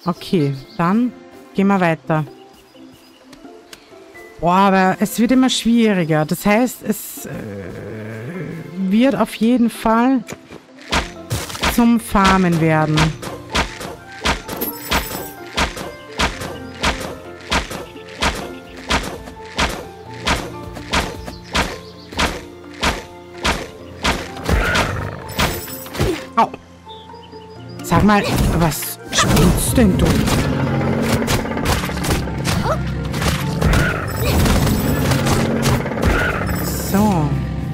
Okay, dann gehen wir weiter. Boah, aber es wird immer schwieriger. Das heißt, es wird auf jeden Fall zum Farmen werden. Au. Sag mal, was spielst denn du? So.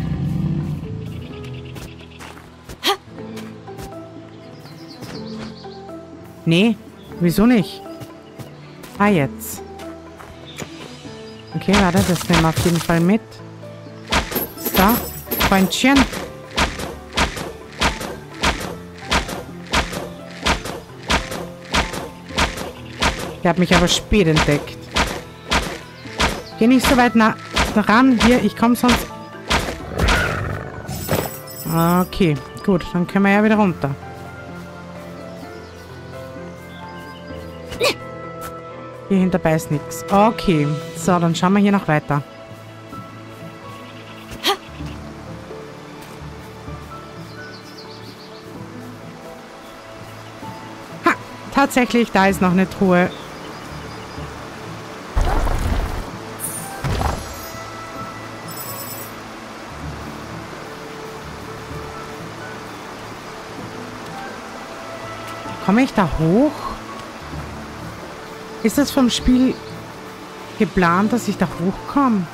Nee, wieso nicht? Ah, jetzt. Okay, warte, das nehmen wir auf jeden Fall mit. So, Freundchen. Der hat mich aber spät entdeckt. Geh nicht so weit ran. Hier, ich komme sonst... Okay, gut. Dann können wir ja wieder runter. Hier hinterbei ist nichts. Okay. So, dann schauen wir hier noch weiter. Ha! Tatsächlich, da ist noch eine Truhe. Komme ich da hoch? Ist das vom Spiel geplant, dass ich da hochkomme?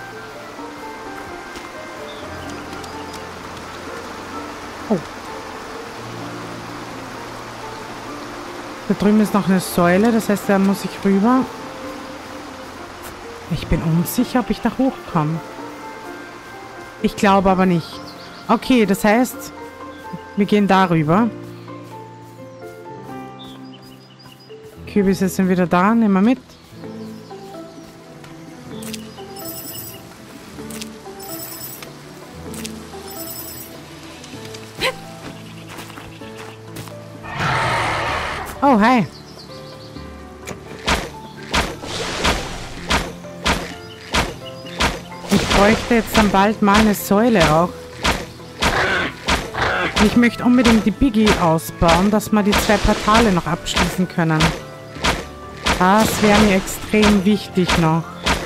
Oh. Da drüben ist noch eine Säule, das heißt, da muss ich rüber. Ich bin unsicher, ob ich da hochkomme. Ich glaube aber nicht. Okay, das heißt, wir gehen darüber. Kürbisse sind wieder da. Nehmen wir mit. Oh, hi. Ich bräuchte jetzt dann bald mal eine Säule auch. Ich möchte unbedingt die Biggie ausbauen, dass wir die 2 Portale noch abschließen können. Das wäre mir extrem wichtig noch.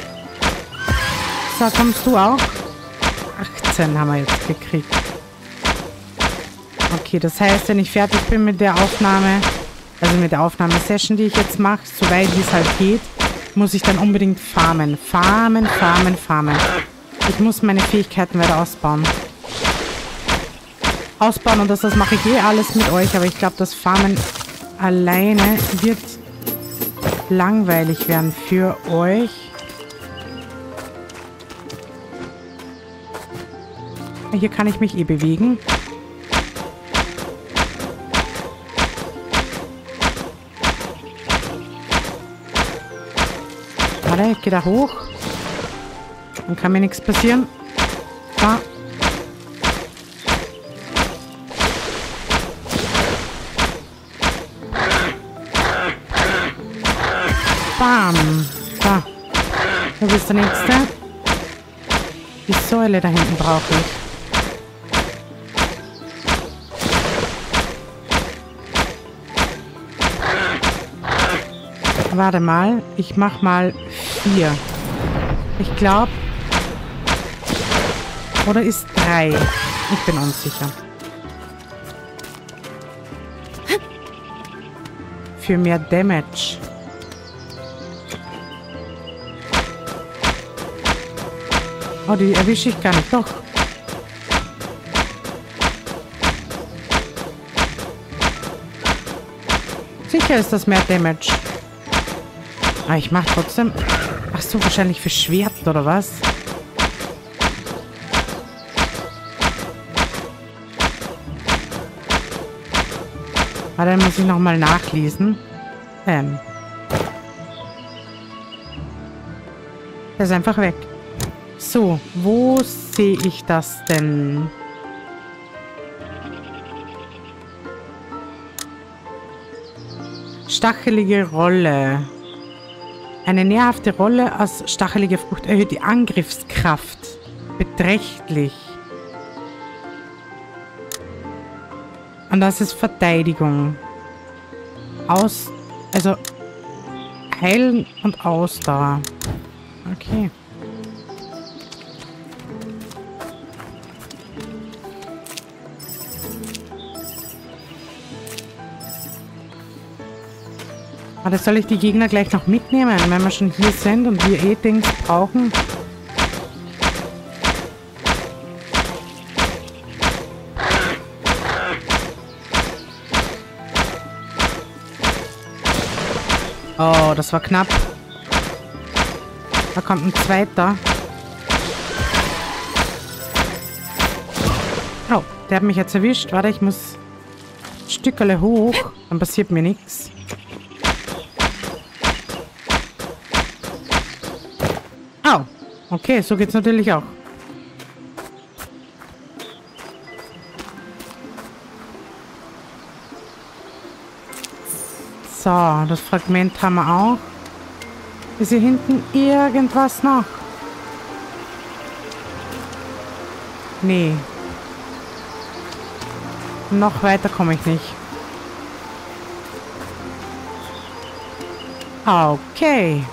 So, kommst du auch? 18 haben wir jetzt gekriegt. Okay, das heißt, wenn ich fertig bin mit der Aufnahme, also mit der Aufnahmesession, die ich jetzt mache, soweit wie es halt geht, muss ich dann unbedingt farmen. Farmen. Ich muss meine Fähigkeiten weiter ausbauen. Ausbauen und das mache ich eh alles mit euch, aber ich glaube, das Farmen alleine wird langweilig werden für euch. Hier kann ich mich eh bewegen. Warte, ich gehe da hoch. Dann kann mir nichts passieren. Da. Bam. Da. Wo ist der nächste? Die Säule da hinten brauche ich. Warte mal. Ich mach mal 4. Ich glaube. Oder ist 3? Ich bin unsicher. Für mehr Damage. Oh, die erwische ich gar nicht. Doch. Sicher ist das mehr Damage. Aber ich mache trotzdem... Ach so, wahrscheinlich für Schwert oder was? Ah, dann muss ich nochmal nachlesen. Der ist einfach weg. So, wo sehe ich das denn? Stachelige Rolle. Eine nährhafte Rolle aus stacheliger Frucht erhöht die Angriffskraft beträchtlich. Und das ist Verteidigung. Also Heilen und Ausdauer. Okay. Aber soll ich die Gegner gleich noch mitnehmen, wenn wir schon hier sind und wir eh Dings brauchen? Oh, das war knapp. Da kommt ein zweiter. Oh, der hat mich jetzt erwischt. Warte, ich muss ein Stückerle hoch. Dann passiert mir nichts. Oh, okay, so geht's natürlich auch. So, das Fragment haben wir auch. Ist hier hinten irgendwas noch? Nee. Noch weiter komme ich nicht. Okay.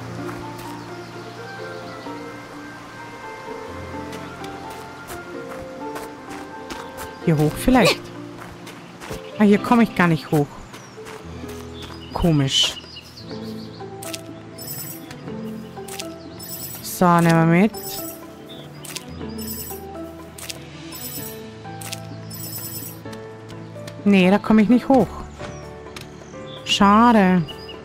Hier hoch vielleicht. Ah, hier komme ich gar nicht hoch. Komisch. So, nehmen wir mit. Nee, da komme ich nicht hoch. Schade.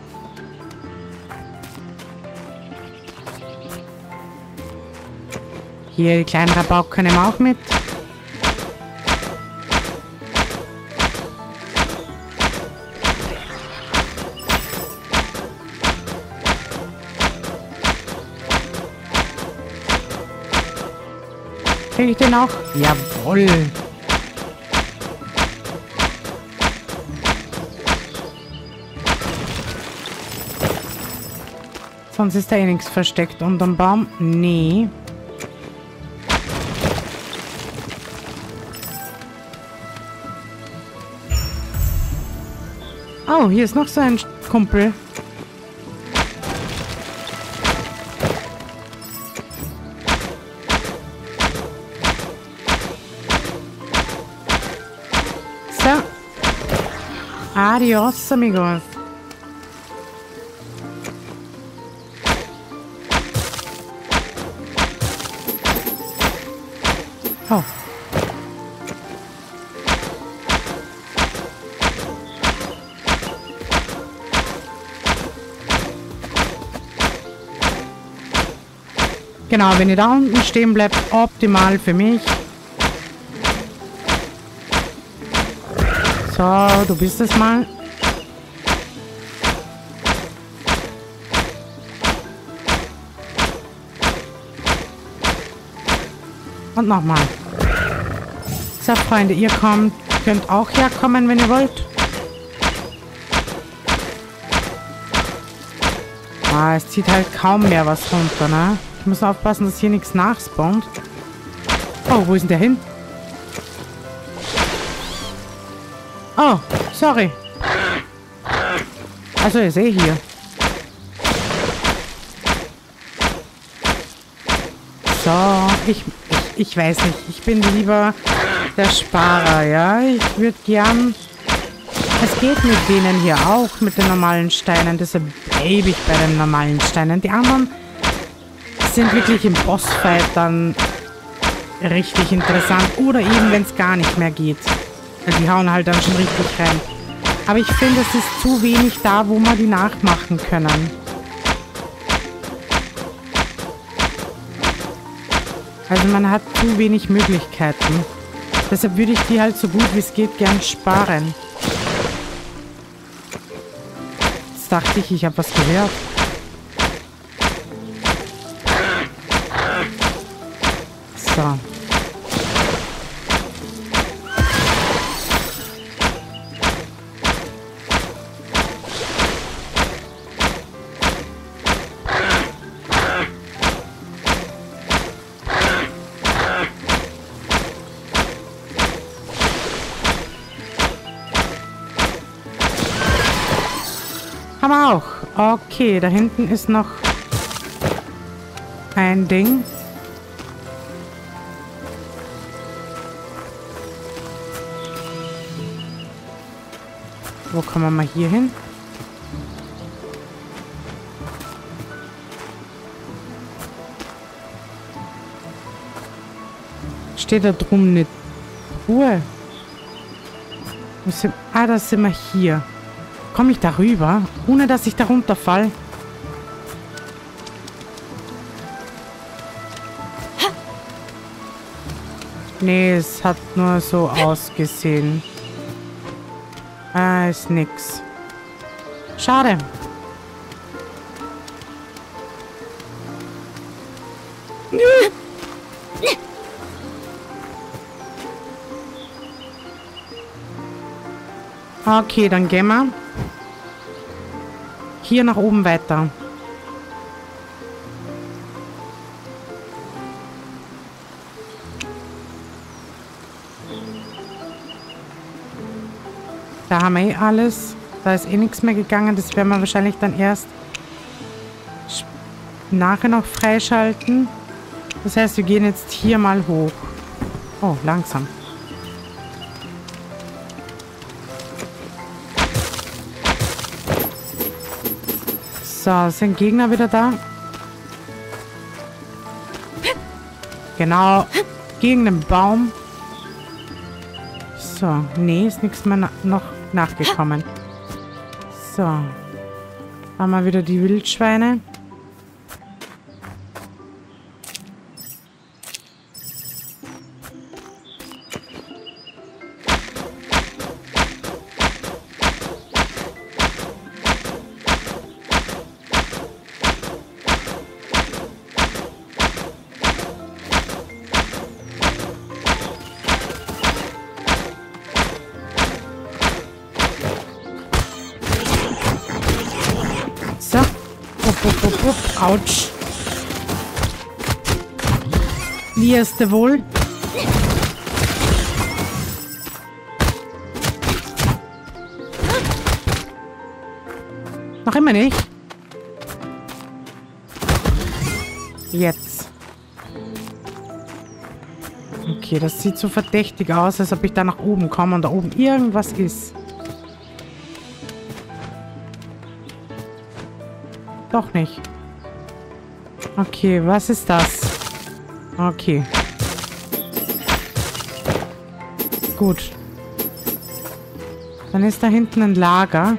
Hier, die kleinen Rabauken nehmen wir auch mit. Kriege ich den auch? Jawohl. Sonst ist da eh nichts versteckt unterm Baum. Nee. Oh, hier ist noch so ein Kumpel. So. Adios, amigos. Oh. Genau, wenn ihr da unten stehen bleibt, optimal für mich. So, du bist es mal. Und nochmal. So, Freunde, ihr könnt auch herkommen, wenn ihr wollt. Ah, es zieht halt kaum mehr was runter, ne? Ich muss aufpassen, dass hier nichts nachspawnt. Oh, wo ist denn der hin? Oh, sorry. Also, ich sehe hier. So, ich weiß nicht. Ich bin lieber der Sparer, ja? Ich würde gern... Es geht mit denen hier auch, mit den normalen Steinen. Deshalb bleibe ich bei den normalen Steinen. Die anderen sind wirklich im Bossfight dann richtig interessant. Oder eben, wenn es gar nicht mehr geht. Also die hauen halt dann schon richtig rein. Aber ich finde, es ist zu wenig da, wo wir die nachmachen können. Also man hat zu wenig Möglichkeiten. Deshalb würde ich die halt so gut wie es geht gern sparen. Jetzt dachte ich habe was gehört. So. Haben wir auch. Okay, da hinten ist noch ein Ding. Wo kommen wir mal hier hin? Steht da drum eine Truhe? Da sind wir hier. Komme ich da rüber, ohne dass ich da runterfall? Nee, es hat nur so ausgesehen. Ist nix. Schade. Okay, dann gehen wir hier nach oben weiter. Da haben wir eh alles. Da ist eh nichts mehr gegangen. Das werden wir wahrscheinlich dann erst nachher noch freischalten. Das heißt, wir gehen jetzt hier mal hoch. Oh, langsam. So, sind Gegner wieder da? Genau, gegen den Baum. So, nee, ist nichts mehr noch nachgekommen. So. Haben wir wieder die Wildschweine. So. Autsch. Wie ist der wohl? Noch immer nicht. Jetzt. Okay, das sieht so verdächtig aus, als ob ich da nach oben komme und da oben irgendwas ist. Doch nicht. Okay, was ist das? Okay. Gut. Dann ist da hinten ein Lager.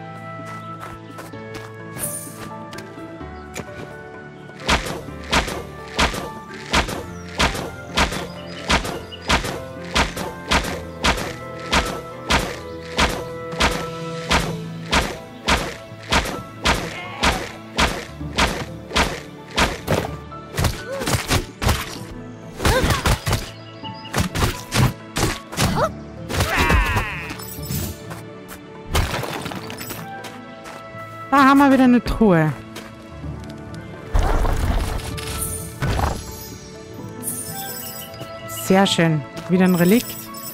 Da haben wir wieder eine Truhe. Sehr schön. Wieder ein Relikt.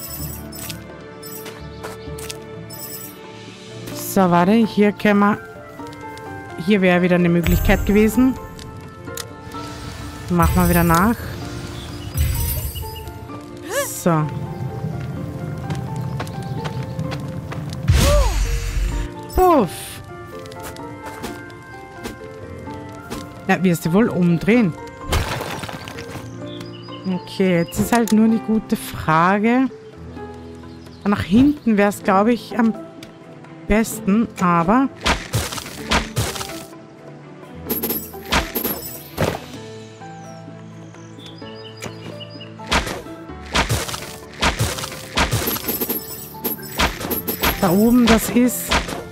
So, warte. Hier können wir... Hier wäre wieder eine Möglichkeit gewesen. Machen wir wieder nach. So. Puff. Ja, wirst du wohl umdrehen? Okay, jetzt ist halt nur die gute Frage. Nach hinten wäre es, glaube ich, am besten, aber... Da oben, das ist...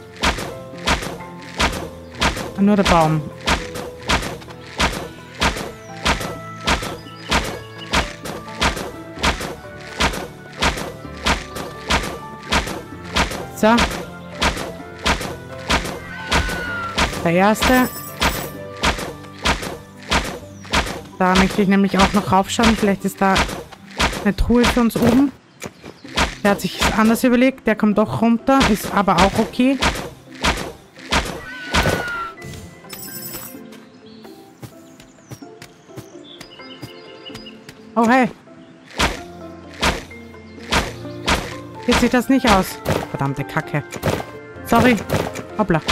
nur der Baum. So. Der erste. Da möchte ich nämlich auch noch raufschauen. Vielleicht ist da eine Truhe für uns oben. Der hat sich anders überlegt. Der kommt doch runter. Ist aber auch okay. Oh, hey. Geht sich das nicht aus? Verdammte Kacke. Sorry. Hoppla.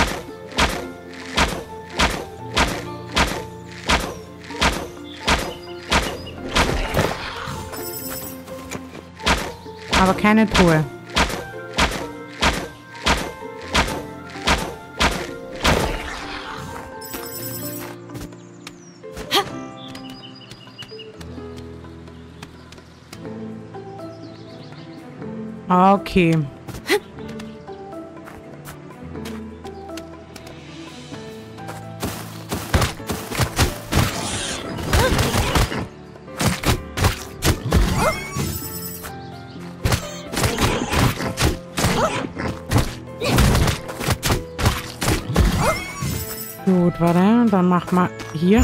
Aber keine Truhe. Okay. Gut, warte. Dann mach mal hier.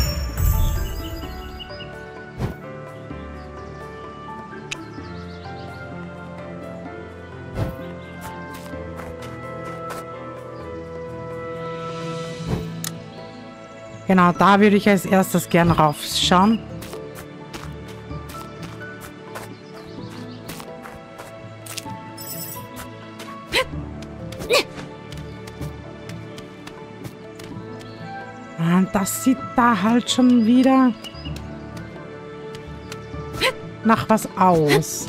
Genau, da würde ich als erstes gern raufschauen. Und das sieht da halt schon wieder nach was aus.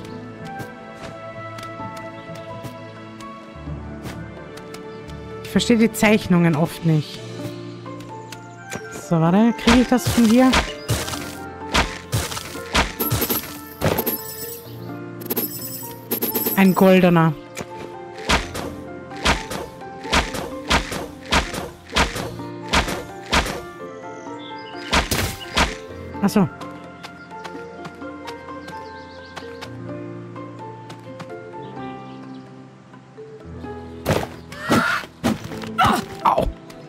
Ich verstehe die Zeichnungen oft nicht. So, warte. Kriege ich das von hier? Ein goldener. Ach so. Au.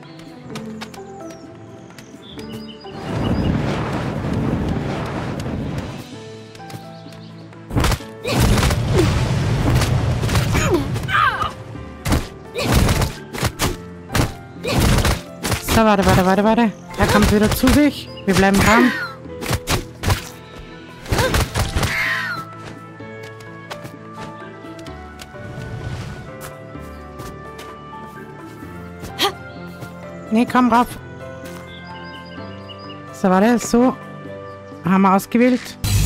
So, warte. Er kommt wieder zu sich. Wir bleiben dran. Nee, komm rauf. So, warte, so. Haben wir ausgewählt.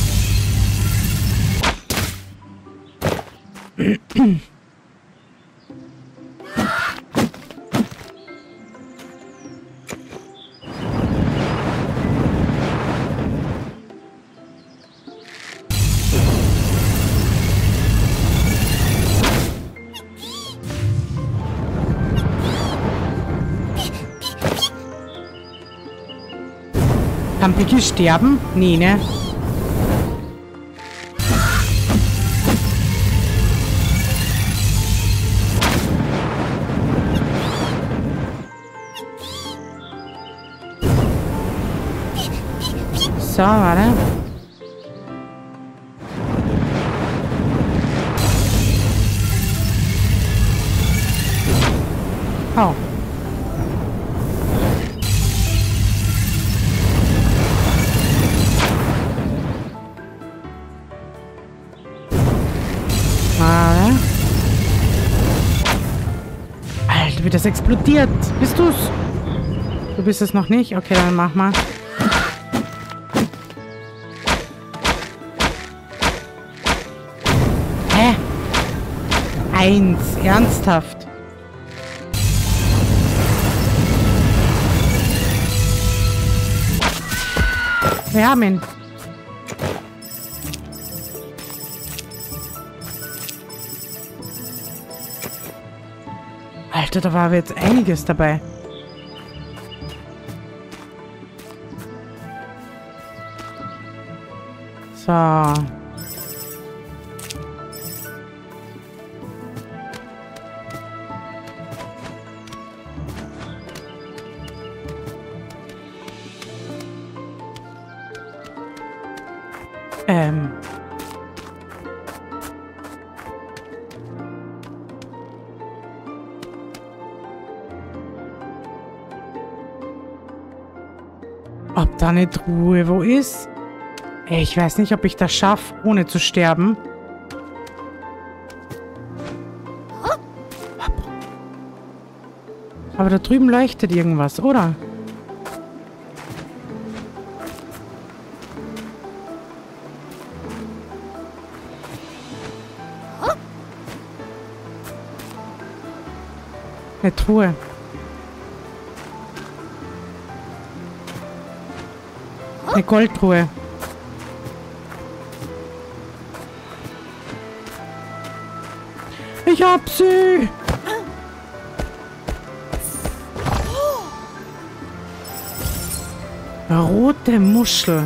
Kann Piggy sterben? Nee, ne? So, warte. Oh. Alter, wie das explodiert. Bist du's? Du bist es noch nicht? Okay, dann mach mal. Hä? 1. Ernsthaft? Wir haben ihn. Alter, da war jetzt einiges dabei. So. Ob da eine Truhe wo ist? Ich weiß nicht, ob ich das schaffe, ohne zu sterben. Aber da drüben leuchtet irgendwas, oder? Eine Truhe. Eine Goldtruhe. Ich hab sie! Rote Muschel.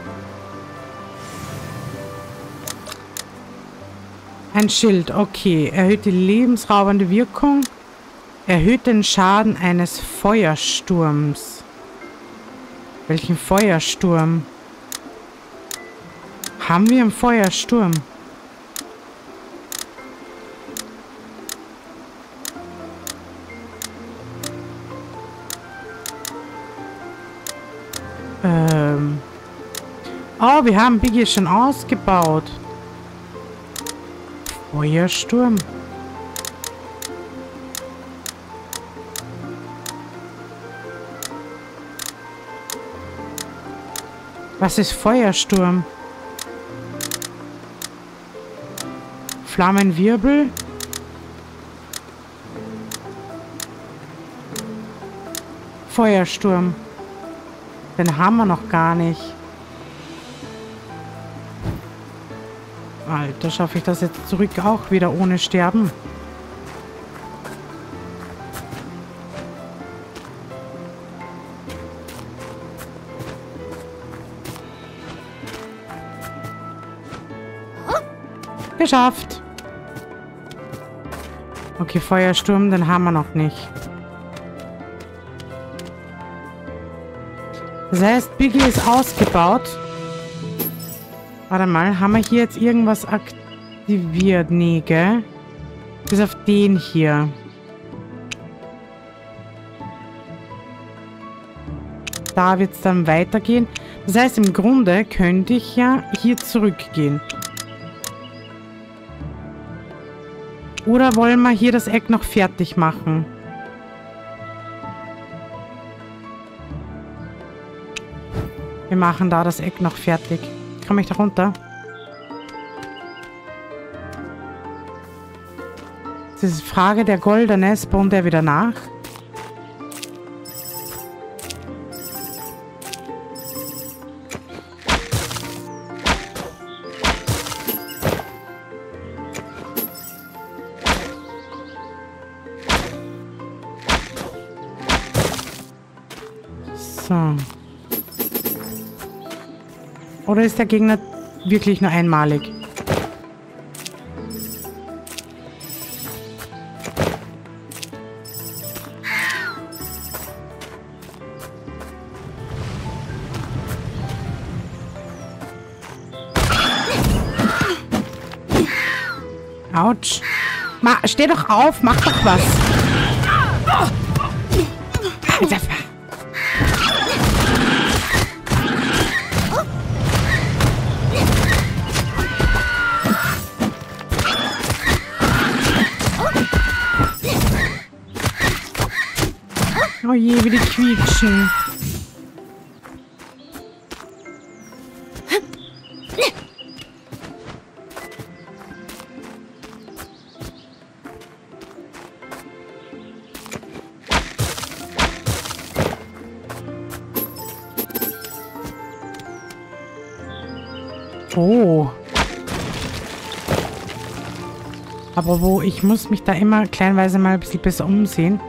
Ein Schild, okay. Erhöht die lebensraubende Wirkung. Erhöht den Schaden eines Feuersturms. Welchen Feuersturm? Haben wir einen Feuersturm? Oh, wir haben Biggie schon ausgebaut. Feuersturm. Was ist Feuersturm? Flammenwirbel? Feuersturm. Den haben wir noch gar nicht. Alter, schaffe ich das jetzt zurück auch wieder ohne Sterben? Geschafft. Okay, Feuersturm, den haben wir noch nicht. Das heißt, Biggie ist ausgebaut. Warte mal, haben wir hier jetzt irgendwas aktiviert? Nee, gell? Bis auf den hier. Da wird es dann weitergehen. Das heißt, im Grunde könnte ich ja hier zurückgehen. Oder wollen wir hier das Eck noch fertig machen? Wir machen da das Eck noch fertig. Komme ich da runter? Das ist die Frage der Goldene. Spawnt der wieder nach? So. Oder ist der Gegner wirklich nur einmalig? Autsch. Steh doch auf, mach doch was. Alter. Oh je, wie die quietschen. Oh. Aber wo? Ich muss mich da immer kleinweise mal ein bisschen besser umsehen.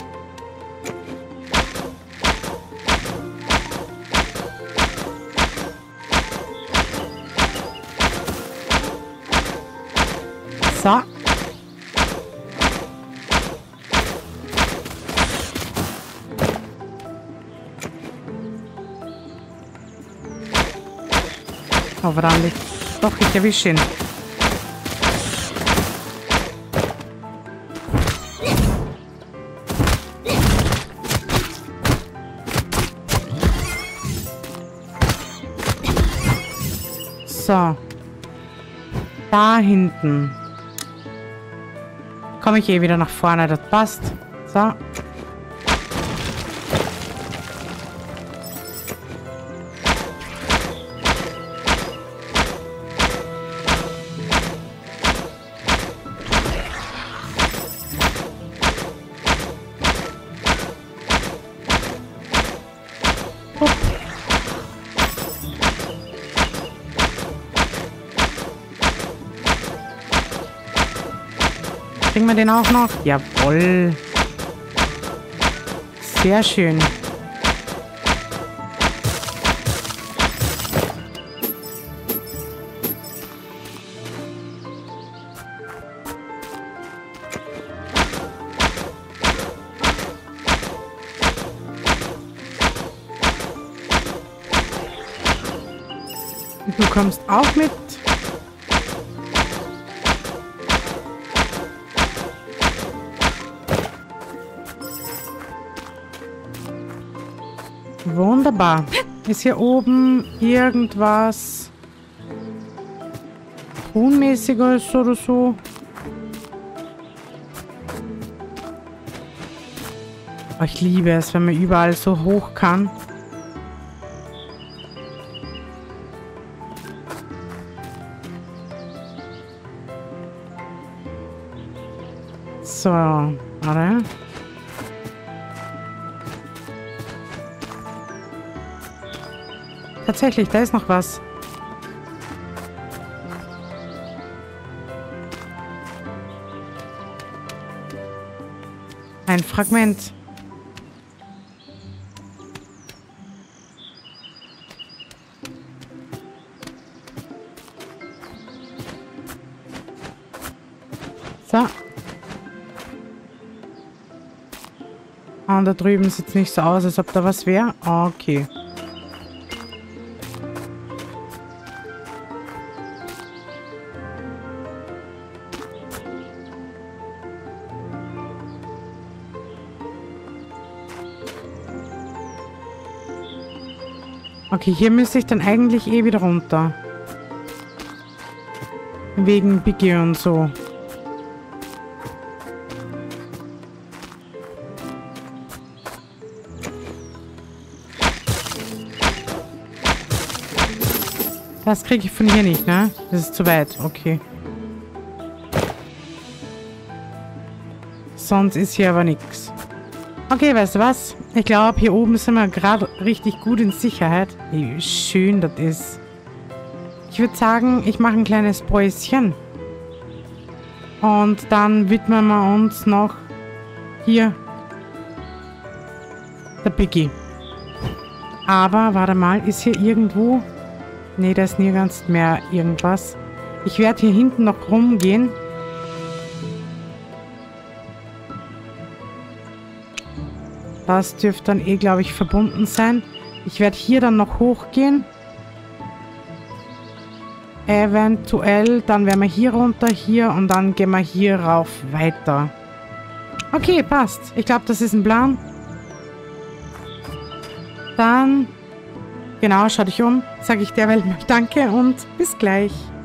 So. Oh, verdammt. Doch, ich erwische ihn. So. Da hinten. Komme ich eh wieder nach vorne, das passt. So. Kriegen wir den auch noch? Jawohl. Sehr schön. Du kommst auch mit. Wunderbar. Ist hier oben irgendwas Unmäßiges oder so? Oh, ich liebe es, wenn man überall so hoch kann. So, warte. Tatsächlich, da ist noch was. Ein Fragment. So. Und da drüben sieht es nicht so aus, als ob da was wäre. Okay. Okay, hier müsste ich dann eigentlich eh wieder runter. Wegen Biggie und so. Das kriege ich von hier nicht, ne? Das ist zu weit. Okay. Sonst ist hier aber nichts. Okay, weißt du was? Ich glaube, hier oben sind wir gerade richtig gut in Sicherheit. Wie schön das ist. Ich würde sagen, ich mache ein kleines Päuschen. Und dann widmen wir uns noch hier der Biggie. Aber, warte mal, ist hier irgendwo... Ne, da ist nirgends mehr irgendwas. Ich werde hier hinten noch rumgehen. Das dürfte dann eh, glaube ich, verbunden sein. Ich werde hier dann noch hochgehen. Eventuell, dann werden wir hier runter, hier und dann gehen wir hier rauf weiter. Okay, passt. Ich glaube, das ist ein Plan. Dann... Genau, schau dich um, sage ich derweil Danke und bis gleich.